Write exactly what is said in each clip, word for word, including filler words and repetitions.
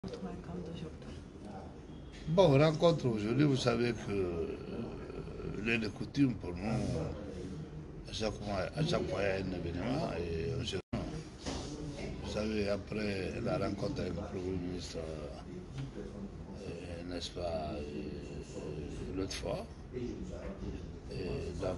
Notre rencontre d'aujourd'hui. Bon, rencontre aujourd'hui, vous savez que euh, l'est de coutume pour nous, à chaque fois, à chaque fois il y a un événement et on se rend. Vous savez, après la rencontre avec le Premier ministre, euh, n'est-ce pas, euh, l'autre fois, et donc,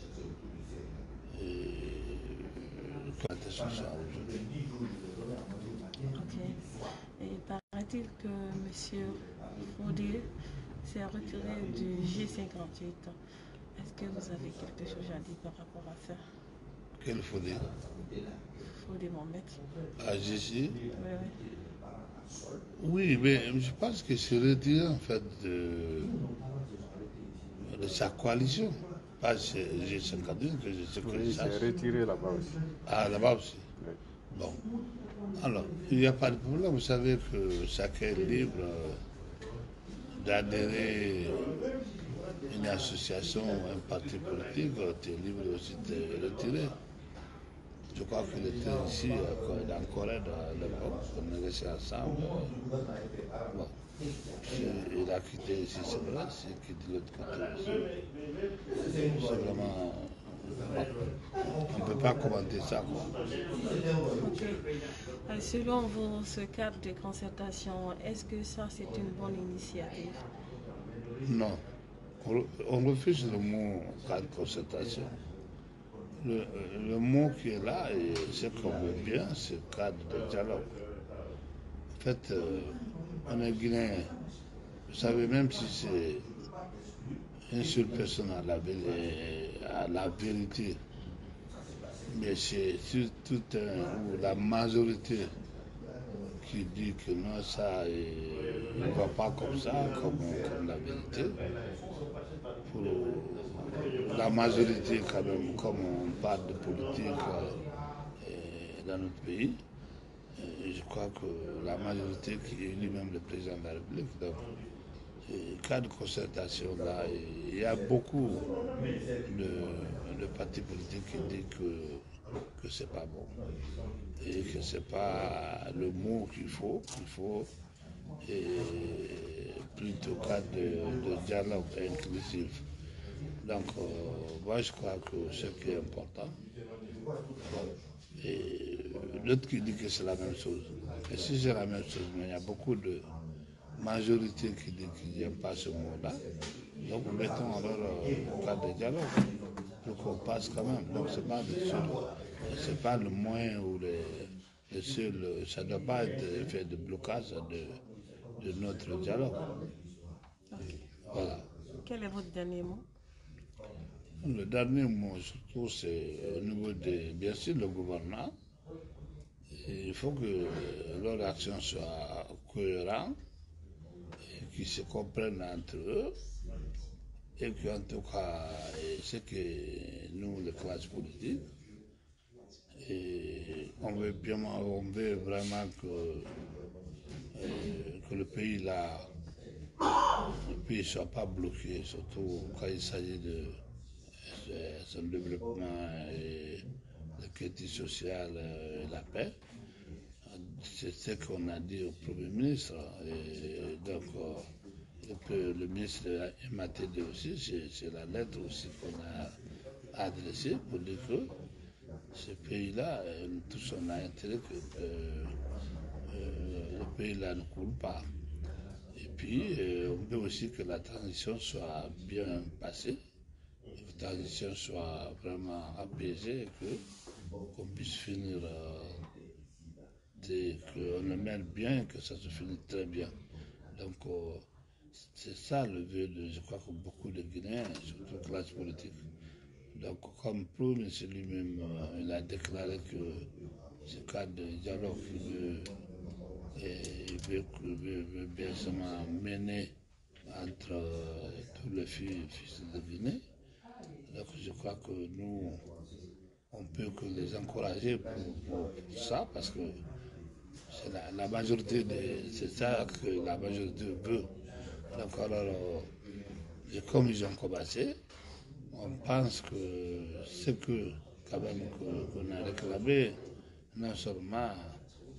et, quand est-ce que ça aujourd'hui? Ok. Et paraît-il que M. Faudé s'est retiré du G cinquante-huit. Est-ce que vous avez quelque chose à dire par rapport à ça? Quel faut dire? Faudé Mohamed. Ah, J C? Oui, oui. Oui, mais je pense que c'est retiré en fait de, de sa coalition. Pas chez G cinquante-huit, que je sais que Oui, ça. c'est retiré là-bas aussi. Ah, là-bas aussi. Oui. Bon. Alors, il n'y a pas de problème. Vous savez que chacun est libre euh, d'adhérer à une association ou un parti politique. Tu es libre aussi de te retirer. Je crois qu'il était ici, euh, dans Corée, à l'époque, on est restés ensemble. Bon. Il a quitté ici, c'est vrai, c'est quitté de l'autre côté aussi. C'est vraiment. Bon. On ne peut pas commenter ça, quoi. Ok. Euh, Selon vous, ce cadre de concertation, est-ce que ça c'est une bonne initiative? Non. On, on refuse le mot cadre de concertation. Le, le mot qui est là, et ce qu'on veut bien, c'est cadre de dialogue. En fait, euh, on est Guinéen. Vous savez, même si c'est une seule personne à la, à la vérité, mais c'est tout un, ou la majorité qui dit que non, ça ne va pas comme ça, comme, comme la vérité. Pour la majorité, quand même, comme on parle de politique euh, dans notre pays, euh, je crois que la majorité qui élit même le président de la République. Donc, cas de concertation là, il y a beaucoup de, de partis politiques qui disent que, que c'est pas bon et que c'est pas le mot qu'il faut, qu'il faut et plutôt cas de, de dialogue inclusif. Donc, euh, moi je crois que ce qui est important, et l'autre qui dit que c'est la même chose. Et si c'est la même chose, mais il y a beaucoup de majorité qui dit qu'ils n'aiment pas ce mot-là. Donc nous mettons alors euh, le cadre de dialogue pour qu'on passe quand même. Donc c'est pas le seul, c'est pas le moyen ou le, le seul, ça ne doit pas être fait de blocage de, de notre dialogue. Okay. Voilà. Quel est votre dernier mot? Le dernier mot, surtout, c'est au niveau de, bien sûr, le gouvernement. Et il faut que leur action soit cohérente, qu'ils se comprennent entre eux, et qu'en tout cas, c'est que nous, les classes politiques, et on veut, bien, on veut vraiment que, euh, que le pays là, le pays ne soit pas bloqué, surtout quand il s'agit de son développement et la qualité sociale et la paix. C'est ce qu'on a dit au Premier ministre. Et donc, le, le ministre Matédé aussi, c'est la lettre aussi qu'on a adressée pour dire que ce pays-là, tous on a intérêt que euh, euh, le pays-là ne coule pas. Et puis, euh, on veut aussi que la transition soit bien passée, que la transition soit vraiment apaisée, et que, qu'on puisse finir, euh, qu'on le mène bien, que ça se finisse très bien. Donc, euh, c'est ça le vœu, de, je crois que beaucoup de Guinéens, surtout la classe politique. Donc, comme Prou, c'est lui-même, euh, il a déclaré que ce cadre de dialogue qu'il veut, et veut, veut, veut bien seulement mener entre euh, tous les fils de Guinée. Donc, je crois que nous, on peut que les encourager pour, pour, pour ça, parce que c'est la, la majorité, c'est ça que la majorité veut. Donc, alors, et comme ils ont commencé, on pense que c'est que, quand même, qu'on a réclamé, non seulement que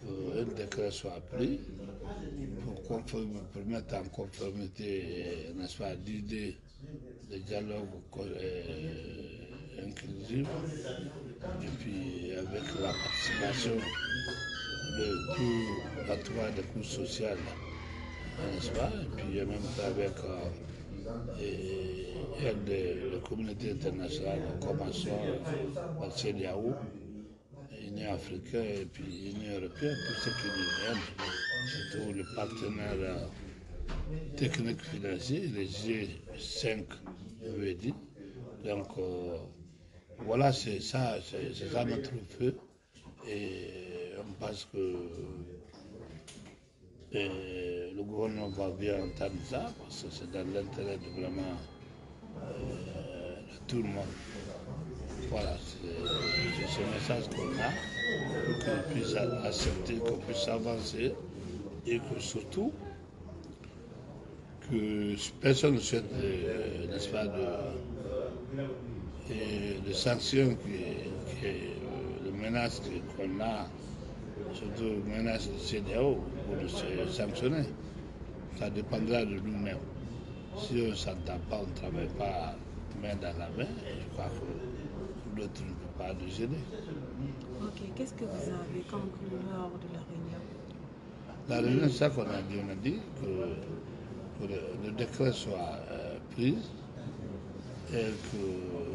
qu'un décret soit pris pour, pour mettre en conformité, n'est-ce pas, l'idée de dialogue euh, inclusif, et puis avec la participation de tout acteur de couches sociales, n'est-ce pas, et puis en même temps avec euh, et, et la communauté internationale, en commençant par C E D E A O, Union africaine et puis Union européenne, tout ce qui nous aime, surtout les partenaires euh, techniques financiers, les G cinq, je veux dire. Donc euh, voilà, c'est ça, c'est ça notre feu. Et on pense que et le gouvernement va bien entendre ça, parce que c'est dans l'intérêt de vraiment euh, de tout le monde. Voilà, c'est ce message qu'on a, pour qu'on puisse accepter, qu'on puisse avancer, et que surtout, que personne ne souhaite, euh, n'est-ce pas, de, de sanctions, qui, qui, de menaces qu'on a, surtout les menaces de C E D E A O, pour nous sanctionner. Ça dépendra de nous-mêmes. Si on ne s'entend pas, on ne travaille pas main dans la main, je crois que l'autre ne peut pas nous aider. Ok, qu'est-ce que vous avez comme couleur de la réunion? La réunion, c'est ça qu'on a dit. On a dit que, que le, le décret soit euh, pris et que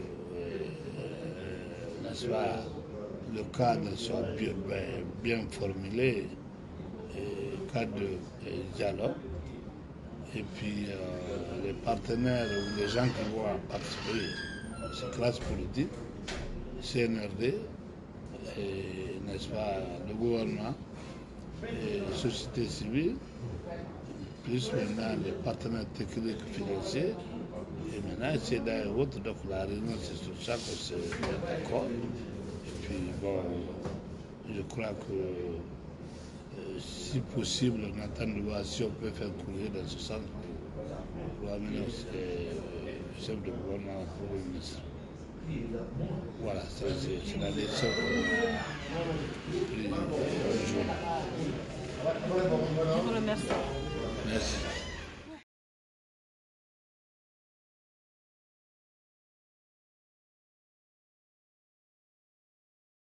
euh, n'est-ce pas, le cadre soit bien, bien, bien formulé, et cadre de dialogue. Et puis euh, les partenaires ou les gens qui vont participer, ces classes politiques, C N R D, et, n'est-ce pas, le gouvernement, et la société civile, plus maintenant les partenaires techniques financiers, et maintenant C E D E A et autres. Donc la réunion, c'est sur ça qu'on s'est mis d'accord. Et puis bon, je crois que euh, si possible, on attend de voir si on peut faire courir dans ce sens pour amener le chef de gouvernement pour le ministre. Voilà, c'est la décision qu'on a prise aujourd'hui. Je vous remercie. Merci.